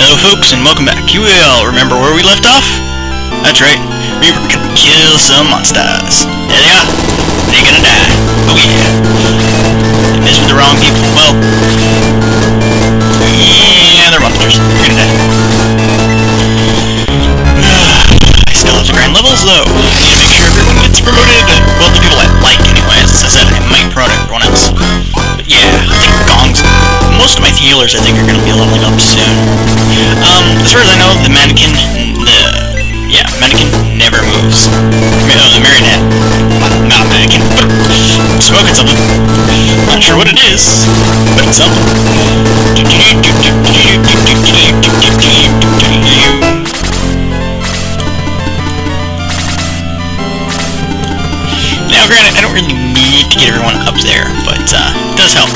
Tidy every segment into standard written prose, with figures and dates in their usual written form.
Hello folks, and welcome back. You all remember where we left off? That's right, we were gonna kill some monsters. Hell yeah, they're gonna die. Oh yeah. I messed with the wrong people. Well, yeah, they're monsters. They're gonna die. I still have to grind levels though. I need to make sure everyone gets promoted. Well, the people I like anyways. As I said, I might promote everyone else. But yeah, I think Gong's... Most of my healers, I think, are going to be leveling up soon. As far as I know, the mannequin never moves. The marionette. Not a mannequin, but smoking something. Not sure what it is, but it's something. Now, granted, I don't really need to get everyone up there, but it does help.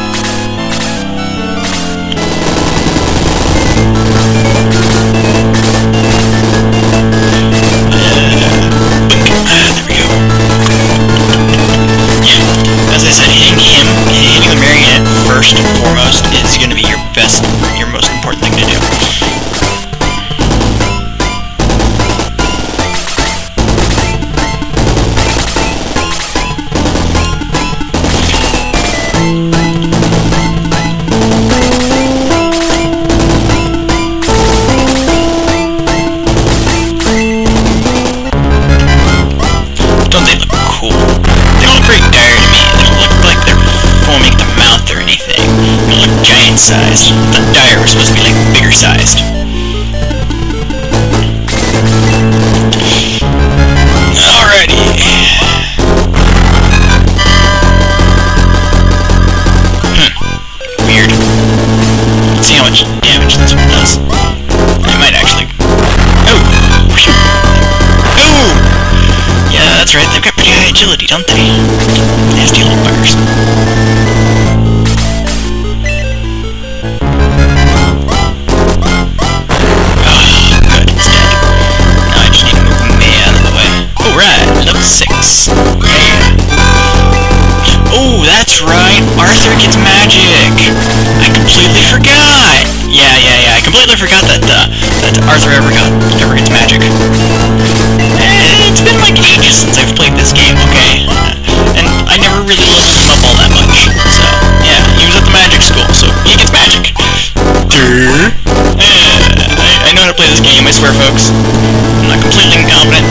Hitting the marionette first and foremost is going to be your most important thing to do. Don't they look cool? They don't look very dire to me. They don't look like they're foaming at the mouth or anything. They look giant-sized. The dire was supposed to be like bigger sized. Alrighty. Weird. Let's see how much damage this one does. I might actually... Oh! Oh! Yeah, that's right. They've got pretty high agility, don't they? Nasty little buggers. Good, it's dead. Now I just need to move me out of the way. Oh, right, level 6. Yeah. Oh, that's right. Arthur gets magic. I completely forgot. Yeah. I completely forgot that Arthur ever gets magic. It's been like ages since I've played this game, okay? And I never really leveled him up all that much. So, yeah, he was at the magic school, so he gets magic. I know how to play this game, I swear, folks. I'm not completely incompetent.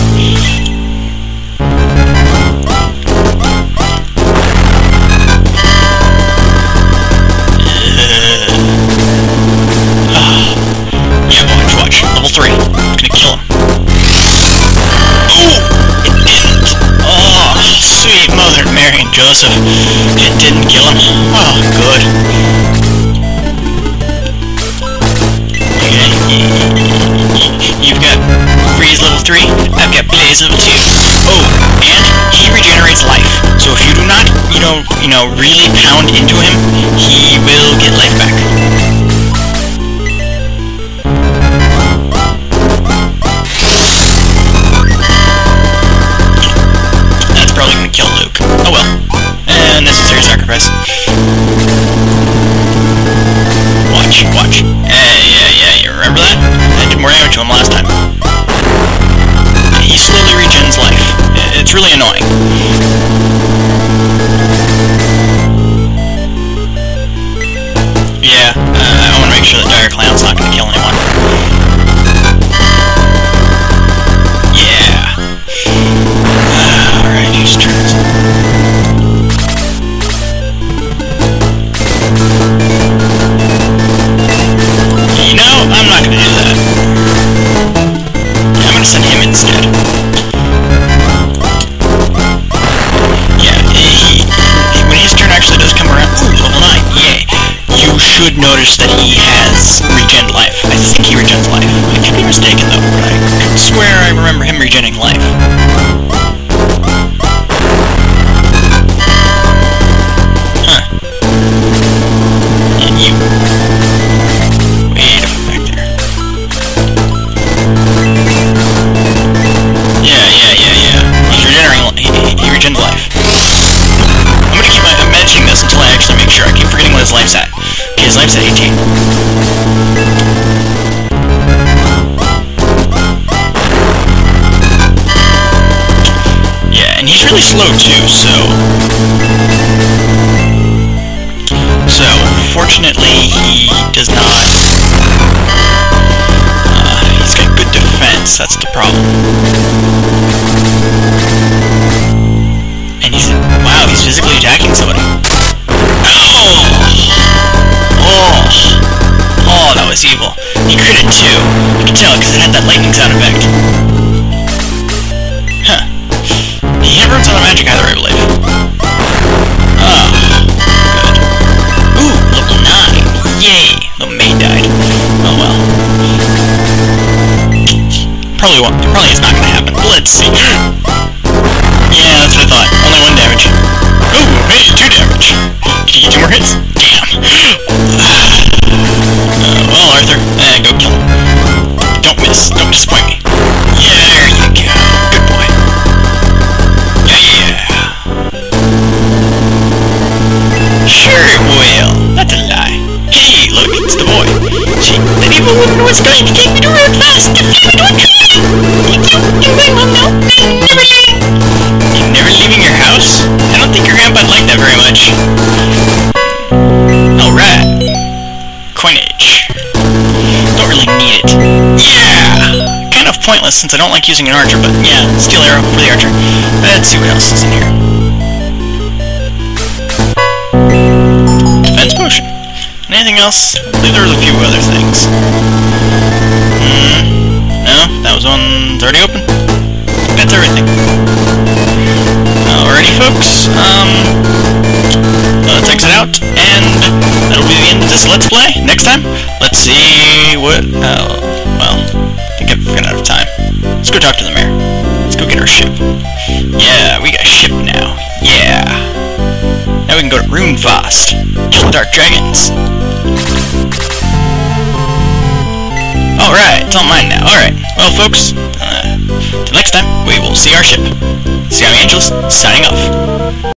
Yeah, watch. Level 3. It's gonna kill him. Sweet Mother Mary and Joseph. It didn't kill him. Oh, good. Okay. You've got Freeze level 3. I've got Blaze level 2. Oh, and he regenerates life. So if you do not, really pound into him, he will get life back. Kill Luke. Oh well. Necessary sacrifice. Watch. Yeah, you remember that? I did more damage to him last time. He slowly regens life. It's really annoying. Yeah, I want to make sure that Dire Clown's not going to kill anyone. Yeah. Alright, use turns. I'm not gonna do that. I'm gonna send him instead. Yeah, when his turn actually does come around... Ooh, level 9, yay. You should notice that he has regen life. I think he regens life. I could be mistaken though, but I could swear I remember him regenning life. His life's at 18. slow too, so fortunately he does not, he's got good defense, that's the problem. And he's, wow, he's physically attacking somebody. Oh! Oh, that was evil. He critted too. You can tell because it had that lightning sound effect. Huh. He hit runes on the magic either, I believe. Ah, good. Ooh, level 9. Yay! The maid died. Oh well. Probably won't. Probably is not gonna happen. Let's see. Yeah, that's what I thought. Only 1 damage. Ooh, hey, 2 damage. Can you get 2 more hits? Damn. Well, Arthur, go kill him. Don't miss. Don't disappoint me. Yeah, there you go. Good boy. Yeah. Sure it will. That's a lie. Hey, look, it's the boy. That evil woman was going to take me to Rune Fast to feed me to a tree. Thank you. You may well know. I'm never leaving. You're never leaving your house? I don't think your grandpa'd like that very much. Alright. Coinage. Don't really need it. Yeah! Kind of pointless since I don't like using an archer, but yeah, steel arrow for the archer. Let's see what else is in here. Defense potion. Anything else? I believe there was a few other things. No? That was one's already open? That's everything. Alrighty, folks. Let's exit out, and that'll be the end of this Let's Play. Next time, let's see what... well, I think I've run out of time. Let's go talk to the mayor. Let's go get our ship. Yeah, we got a ship now. Yeah. Now we can go to Rune Fast. Kill the Dark Dragons. Alright, it's all mine now. Alright, well, folks, till next time, we will see our ship. Siami Angels, signing off.